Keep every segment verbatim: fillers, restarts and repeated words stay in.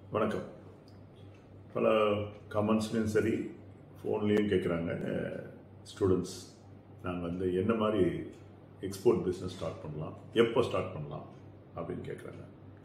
வணக்கம். பல கமெண்ட்ஸ்லையும் சரி ஃபோன்லேயும் கேட்குறாங்க ஸ்டூடெண்ட்ஸ், நாங்கள் வந்து என்ன மாதிரி எக்ஸ்போர்ட் பிஸ்னஸ் ஸ்டார்ட் பண்ணலாம், எப்போ ஸ்டார்ட் பண்ணலாம் அப்படின்னு கேட்குறாங்க.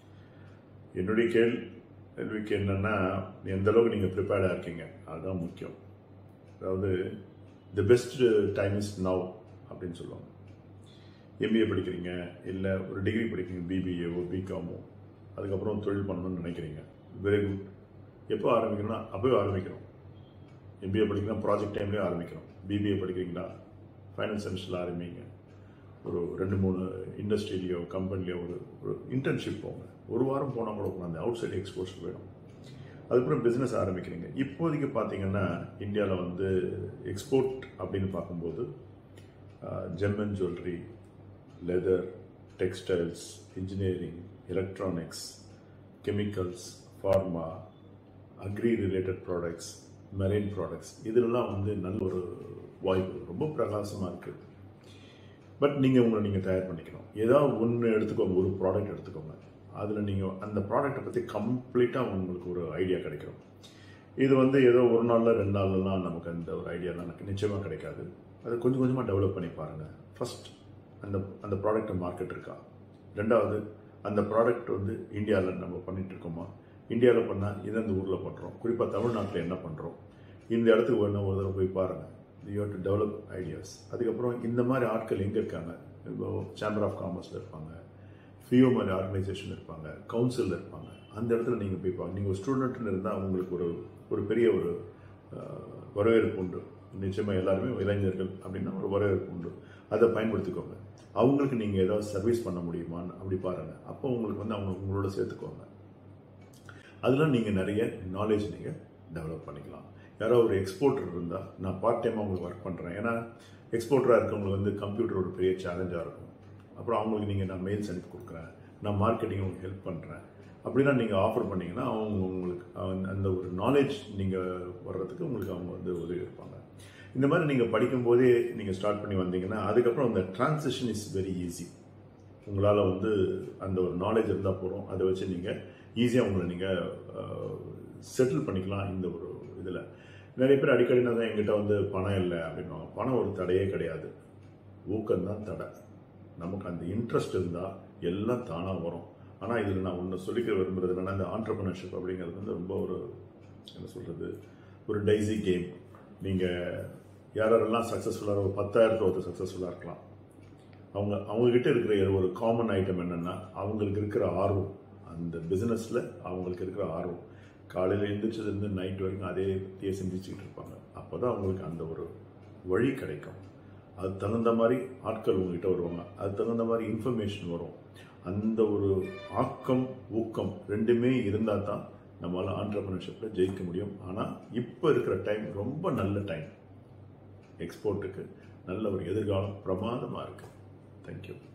என்னுடைய கேள் கேள்விக்கு என்னென்னா, எந்த அளவுக்கு நீங்கள் ப்ரிப்பேர்டாக இருக்கீங்க அதுதான் முக்கியம். அதாவது the best time is now அப்படின்னு சொல்லுவாங்க. எம்பிஏ படிக்கிறீங்க, இல்லை ஒரு டிகிரி படிக்கிறீங்க, பிபிஏவோ பிகாமோ, அதுக்கப்புறம் தொழில் பண்ணணும்னு நினைக்கிறீங்க, வெரி குட். எப்போ ஆரம்பிக்கணும்னா அப்போவே ஆரம்பிக்கிறோம். எம்பிஏ படிக்கிறீங்கன்னா ப்ராஜெக்ட் டைம்லேயே ஆரம்பிக்கிறோம். பிபிஏ படிக்கிறீங்களா ஃபைனல் செமஸ்டரில் ஆரம்பிங்க. ஒரு ரெண்டு மூணு இண்டஸ்ட்ரியிலையோ கம்பெனிலையோ ஒரு ஒரு இன்டர்ன்ஷிப் போங்க. ஒரு வாரம் போனால் கூட அந்த அவுட் சைட் எக்ஸ்போர்ட்ஸ் போயிடும். அதுக்கப்புறம் பிஸ்னஸ் ஆரம்பிக்கிறீங்க. இப்போதைக்கு பார்த்தீங்கன்னா இந்தியாவில் வந்து எக்ஸ்போர்ட் அப்படின்னு பார்க்கும்போது gem and jewellery, leather, textiles, engineering, electronics, chemicals, pharma, agri related products, marine products, இதெல்லாம் வந்து நல்ல ஒரு வாய்ப்பு, ரொம்ப பிரகாசமாக இருக்குது. பட் நீங்கள் உங்களை நீங்கள் தயார் பண்ணிக்கணும். ஏதாவது ஒன்று எடுத்துக்கோங்க, ஒரு ப்ராடக்ட் எடுத்துக்கோங்க. அதில் நீங்கள் அந்த ப்ராடக்டை பற்றி கம்ப்ளீட்டாக உங்களுக்கு ஒரு ஐடியா கிடைக்கும். இது வந்து ஏதோ ஒரு நாளில் ரெண்டு நாள்லாம் நமக்கு அந்த ஒரு ஐடியாலாம் எனக்கு நிச்சயமாக கிடைக்காது. அதை கொஞ்சம் கொஞ்சமாக டெவலப் பண்ணி பாருங்கள். ஃபஸ்ட் அந்த அந்த ப்ராடக்ட் மார்க்கெட் இருக்கா, ரெண்டாவது அந்த ப்ராடக்ட் வந்து இந்தியாவில் நம்ம பண்ணிகிட்டு இருக்கோமா, இந்தியாவில் பண்ணால் எந்தெந்த ஊரில் பண்ணுறோம், குறிப்பாக தமிழ்நாட்டில் என்ன பண்ணுறோம், இந்த இடத்துக்கு வேணும் ஒரு தடவை போய் பாருங்கள். You have to develop ideas. அதுக்கப்புறம் இந்த மாதிரி ஆட்கள் எங்கே இருக்காங்க, இப்போ சேம்பர் ஆஃப் காமர்ஸில் இருப்பாங்க, ஃபிஓ மாதிரி ஆர்கனைசேஷன் இருப்பாங்க, கவுன்சிலில் இருப்பாங்க. அந்த இடத்துல நீங்கள் போய் பாருங்கள். நீங்கள் ஒரு ஸ்டூடெண்ட்னு இருந்தால் அவங்களுக்கு ஒரு ஒரு பெரிய ஒரு வரவேற்பு உண்டு. நிச்சயமாக எல்லாருமே இளைஞர்கள் அப்படின்னா ஒரு வரவேற்பு உண்டு. அதை பயன்படுத்திக்கோங்க. அவங்களுக்கு நீங்கள் ஏதாவது சர்வீஸ் பண்ண முடியுமான்னு அப்படி பாருங்கள். அப்போ உங்களுக்கு வந்து அவங்க உங்களோட சேர்த்துக்கோங்க. அதில் நீங்கள் நிறைய நாலேஜ் நீங்கள் டெவலப் பண்ணிக்கலாம். யாரோ ஒரு எக்ஸ்போர்ட்டர் இருந்தால், நான் பார்ட் டைமாக உங்களுக்கு ஒர்க் பண்ணுறேன். ஏன்னா எக்ஸ்போர்ட்டராக இருக்கவங்களுக்கு வந்து கம்ப்யூட்டர் ஒரு பெரிய சேலஞ்சாக இருக்கும். அப்புறம் அவங்களுக்கு நீங்கள் நான் மெயில்ஸ் அனுப்பி கொடுக்குறேன், நான் மார்க்கெட்டிங் உங்களுக்கு ஹெல்ப் பண்ணுறேன் அப்படின்னா நீங்கள் ஆஃபர் பண்ணிங்கன்னா அவங்க உங்களுக்கு அந்த ஒரு நாலேஜ் நீங்கள் வர்றதுக்கு உங்களுக்கு அவங்க வந்து உதவி இருப்பாங்க. இந்த மாதிரி நீங்கள் படிக்கும்போதே நீங்கள் ஸ்டார்ட் பண்ணி வந்தீங்கன்னா அதுக்கப்புறம் அந்த டிரான்சிஷன் இஸ் வெரி ஈஸி. உங்களால் வந்து அந்த ஒரு நாலேஜ் இருந்தால் போகிறோம், அதை வச்சு நீங்கள் ஈஸியாக உங்களை நீங்கள் செட்டில் பண்ணிக்கலாம். இந்த ஒரு இதில் நிறைய பேர் அடிக்கடி நான் தான் எங்கிட்ட வந்து பணம் இல்லை அப்படின்வாங்க. பணம் ஒரு தடையே கிடையாது, ஊக்கம்தான் தடை. நமக்கு அந்த இன்ட்ரெஸ்ட் இருந்தால் எல்லாம் தானாக வரும். ஆனால் இதில் நான் ஒன்று சொல்லிக்க விரும்புகிறது என்னென்னா, இந்த ஆண்டர்பிரினர்ஷிப் அப்படிங்கிறது வந்து ரொம்ப ஒரு என்ன சொல்கிறது, ஒரு டைசி கேம். நீங்கள் யாரெல்லாம் சக்ஸஸ்ஃபுல்லாக ஒரு பத்தாயிரத்து ஒருத்தர் சக்ஸஸ்ஃபுல்லாக இருக்கலாம். அவங்க அவங்கக்கிட்ட இருக்கிற ஒரு காமன் ஐட்டம் என்னென்னா, அவங்களுக்கு இருக்கிற ஆர்வம், அந்த பிஸ்னஸில் அவங்களுக்கு இருக்கிற ஆர்வம். காலையில் எழுந்திரிச்சதுலேருந்து நைட் வரைக்கும் அதே பற்றியே சிந்திச்சுக்கிட்டு இருப்பாங்க. அப்போ தான் அவங்களுக்கு அந்த ஒரு வழி கிடைக்கும். அது தகுந்த மாதிரி ஆட்கள் உங்ககிட்ட வருவாங்க, அது தகுந்த மாதிரி இன்ஃபர்மேஷன் வரும். அந்த ஒரு ஆக்கம் ஊக்கம் ரெண்டுமே இருந்தால் தான் நம்மளால் ஆண்டர்பிரினர்ஷிப்பில் ஜெயிக்க முடியும். ஆனால் இப்போ இருக்கிற டைம் ரொம்ப நல்ல டைம். எக்ஸ்போர்ட்டுக்கு நல்ல ஒரு எதிர்காலம் பிரமாதமாக இருக்குது. தேங்க்யூ.